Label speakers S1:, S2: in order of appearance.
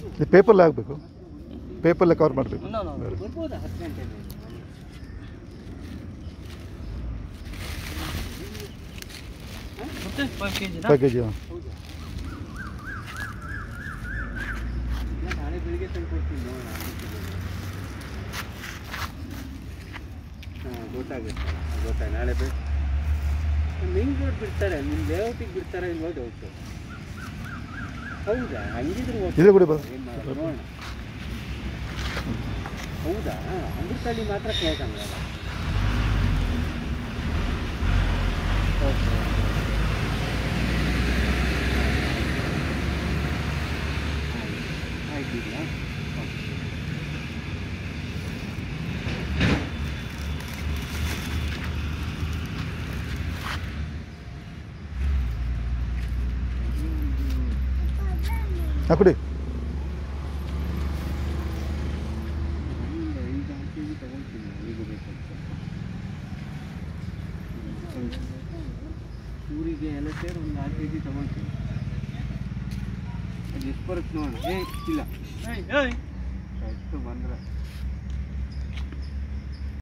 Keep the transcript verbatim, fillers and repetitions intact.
S1: ಪೇಪರ್ಲೆ ಆಗಬೇಕು, ಪೇಪರ್ಲೆ ಕವರ್ ಮಾಡಬೇಕು.
S2: ಬರ್ಬೋದಾ ಹತ್ತು ಗಂಟೆ
S1: ಫೈವ್ ಕೆ ಜಿ
S2: ನಾಳೆ ಬೆಳಿಗ್ಗೆ ತಂದು ಕೊಡ್ತೀನಿ. ಹಾಂ ಗೊತ್ತಾಗುತ್ತೆ ಗೊತ್ತಾಗ ನಾಳೆ ಬೆಳಿ ಮೇನ್ ರೋಡ್ ಬಿಡ್ತಾರೆ, ನಿಮ್ಮ ಲೇಔಟಿಗೆ ಬಿಡ್ತಾರೆ ಇಲ್ವೋ ಡೌಟು. ಹೌದಾ? ಹಂಗಿದ್ರು
S1: ಇದೆ ಬಿಡಿ ಬಾ.
S2: ಏನು ಮಾಡೋದು ನೋಡೋಣ. ಹೌದಾ? ಅಮೃತಹಳ್ಳಿ ಮಾತ್ರ ಕೇಳ್ತಾನಲ್ಲ. ಓಕೆ ಆಯ್ತಿಲ್ಲ.
S1: ಹಾಂ ಕೊಡಿ.
S2: ಐದು ಆರು ಕೆ ಜಿ ತಗೊಳ್ತೀನಿ ಈಗ ಬೇಕಂತ. ಊರಿಗೆ ಎಲ್ಲ ಸೇರಿ ಒಂದು ಆರು ಕೆ ಜಿ ತಗೊಳ್ತೀನಿ. ಅದು ಎಷ್ಟು ಬರುತ್ತೆ ನೋಡೋಣ. ಏ ಇಲ್ಲ ಎಷ್ಟು ಬಂದ್ರೆ